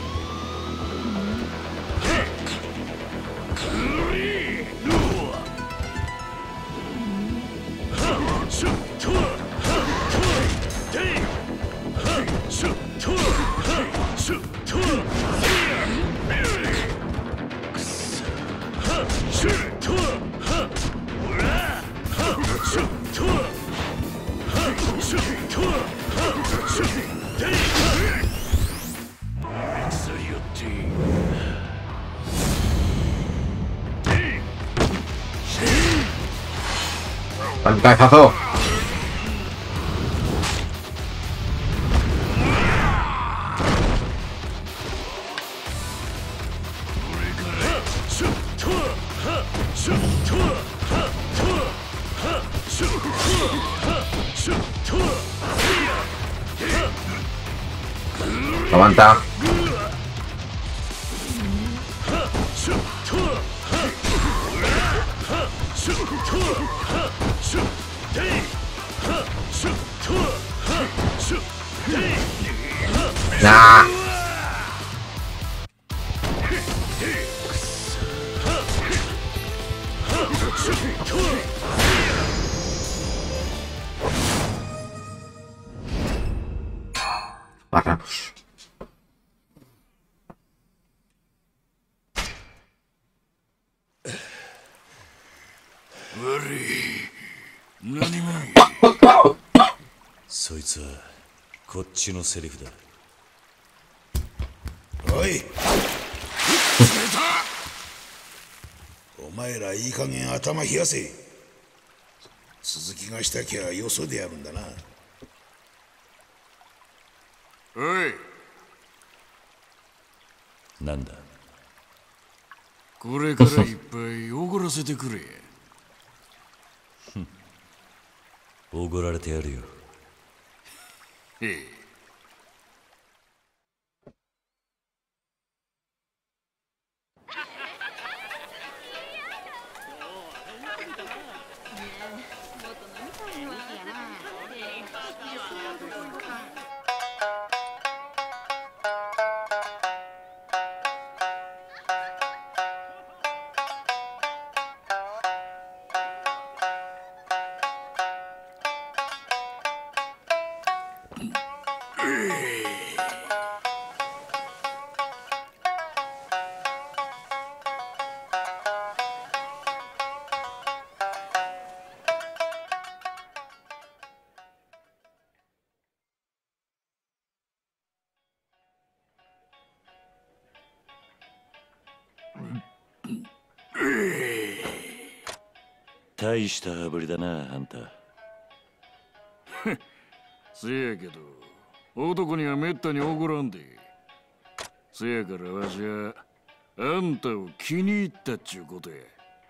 ¡Un cabezazo! Aguanta. Nah. Paramos. 何もそいつはこっちのセリフだ。 おいお前らいい加減頭冷やせ。続きがしたきゃよそでやるんだな。 おいなんだこれからいっぱいおごらせてくれ。おごられてやるよ。へえ大した羽振りだな、あんた。せやけど、男にはめったにおごらんで。せやからわしは、あんたを気に入ったっちゅうことや。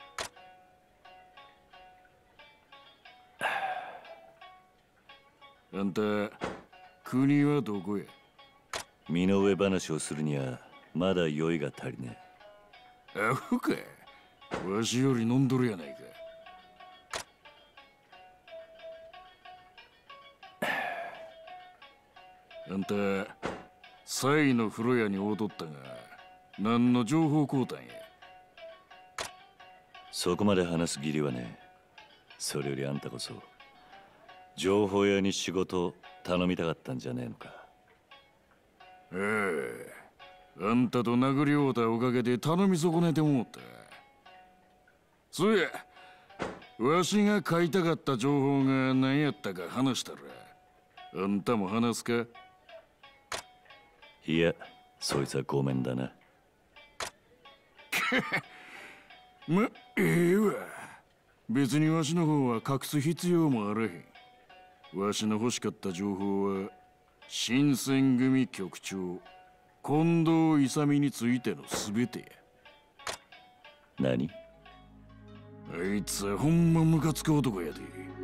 あんた、国はどこや？身の上話をするには、まだ酔いが足りねえ。アホか。わしより飲んどるやないか。あんた、サイの風呂屋に踊ったが、何の情報交換や？そこまで話す義理はね。それよりあんたこそ、情報屋に仕事頼みたかったんじゃねえのか。ええ、あんたと殴り合うたおかげで頼み損ねてもうた。そうや、わしが書いたかった情報が何やったか話したら、あんたも話すか？いや、そいつはごめんだな。ま、ええわ。別にわしの方は隠す必要もあらへん。わしの欲しかった情報は、新選組局長、近藤勇についてのすべてや。何？あいつはほんまムカつく男やで。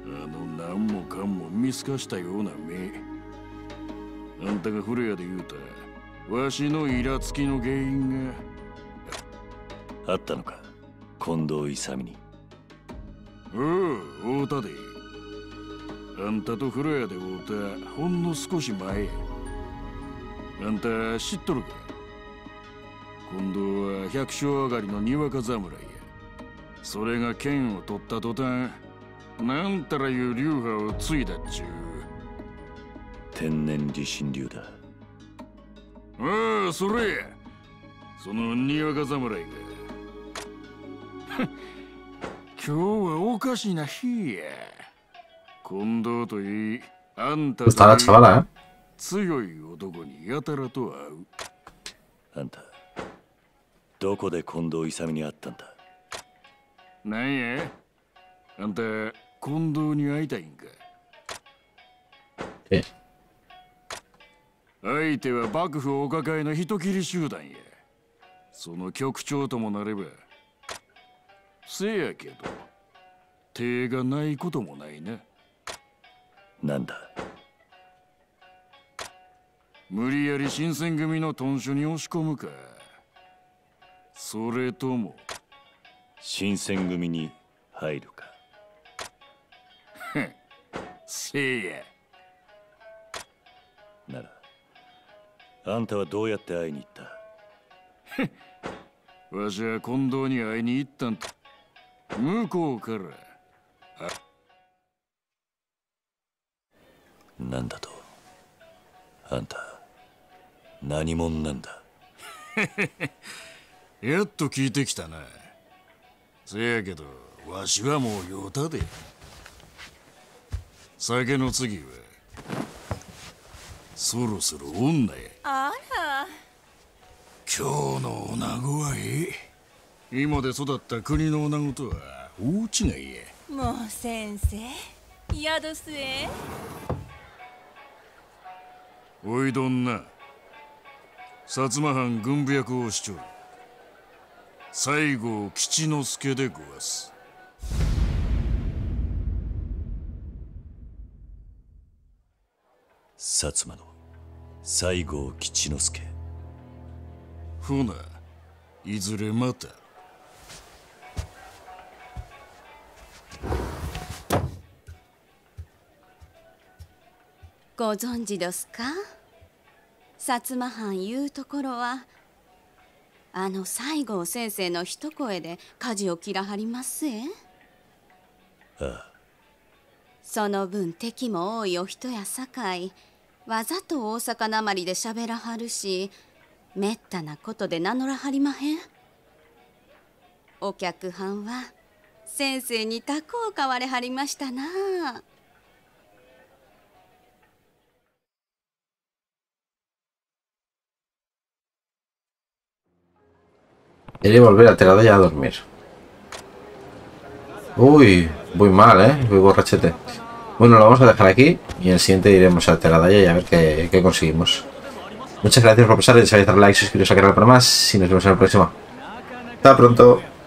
あの何もかんも見透かしたような目。あんたがフレアで言うたわしのイラつきの原因があったのか、近藤勇に。 おう、会うたで。あんたとフレアで会うたほんの少し前や。あんた知っとるか？近藤は百姓上がりのにわか侍や。それが剣を取った途端、なんたらいう流派を継いだっちゅう。 天然理心流だ。 ああ、それや。そのにわか侍が今日はおかしな日や。近藤といい、あんたといい強い男にやたらと会う。 あんたどこで近藤勇に会ったんだ？ なんや？あんた近藤に会いたいんか？ え？ 相手は幕府お抱えの人斬り集団や。その局長ともなれば。せやけど手がないこともないな。 なんだ？ 無理やり新選組の屯所に押し込むか、それとも新選組に入るか。 せや。 ならあんたはどうやって会いに行った？ わしは近藤に会いに行ったんと向こうから。 なんだと？あんた何者なんだ？ やっと聞いてきたな。せやけどわしはもう酔うたで。酒の次はそろそろ女や。 あら、 今日の女子はええ。今で育った国の女子とは大違いや。 もう先生、宿すえ。 おいどんな、薩摩藩軍部役をしちょる西郷吉之助でごわす。 薩摩の西郷吉之助。 ほな、いずれまた。 ご存知どすか？薩摩藩いうところはあの西郷先生の一声で舵を切らはりますえ。 ああ。 その分敵も多いお人やさかい、わざと大阪なまりでしゃべらはるし、めったなことで名乗らはりまへん。お客はんは先生にたこを買われはりましたなあ。 Quería volver a Teradaya a dormir. Uy, muy mal, ¿eh? Muy borrachete. Bueno, lo vamos a dejar aquí y en el siguiente iremos a Teradaya y a ver qué, qué conseguimos. Muchas gracias por pasar, deseáis dar like, suscribiros al canal para más y nos vemos en el próximo. Hasta pronto.